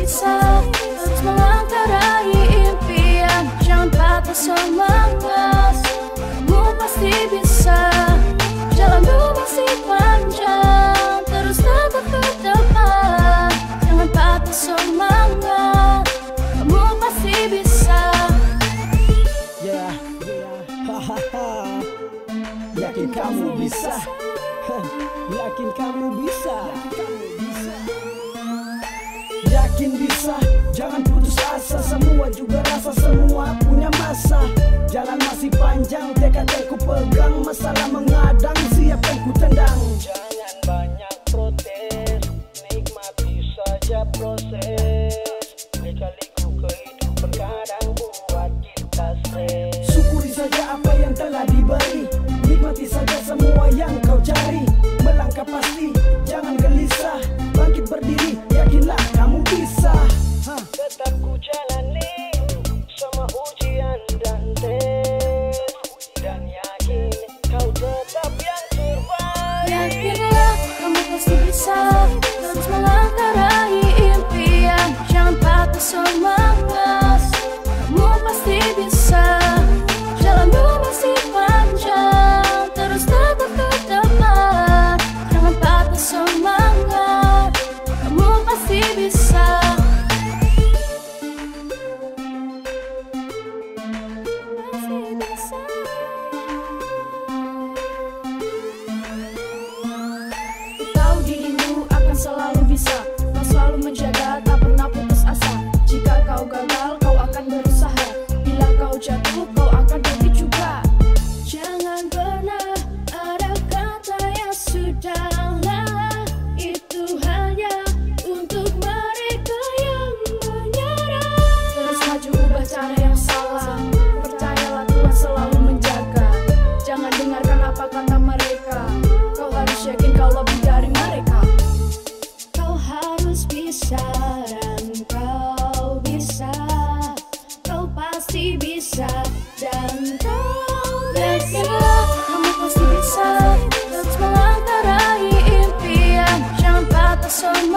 bisa, terus melangkah raih impian. Jangan patah semangat, kamu pasti bisa. Jalanmu masih panjang, terus tetap ke depan. Jangan patah semangat, kamu pasti bisa. Hahaha, yakin kamu bisa. Yakin kamu bisa. Yakin bisa, jangan putus asa. Semua juga rasa, semua punya masa. Jalan masih panjang, tekadku pegang. Masalah mengadang, siap yang ku tendang. Jangan banyak protes, nikmati saja proses. Lika-liku kehidupan kadang buat kita stres. Syukuri saja apa yang telah diberi, nikmati saja semua yang kau cari. Melangkah pasti, jangan gelisah. Bangkit berdiri, yakinlah kamu bisa. Tetap ku jalani semua ujian dan tes, dan yakin kau tetap yang terbaik. Yakinlah kamu pasti bisa, terus melangkah raih impian. Jangan patah semangat, kamu pasti bisa. Jalanmu masih panjang, terus tetap ke depan. Jangan patah semangat, kamu pasti bisa. Pasti bisa. Tahu dirimu akan selalu bisa, kau selalu menjaga, tak pernah putus asa. Jika kau gagal, kau akan berusaha. Bila kau jatuh, kau akan bangkit juga. Jangan pernah ada kata yang sudahlah. Itu hanya untuk mereka yang menyerah. Terus maju, ubah cara yang salah. Percayalah Tuhan selalu menjaga. Jangan dengarkan apa kata mereka. Kau harus yakin kau lebih dari mereka. Kau harus bisa dan kau bisa. Kau pasti bisa dan kau yakinlah kamu pasti bisa, terus melangkah raih impian. Jangan patah semangat.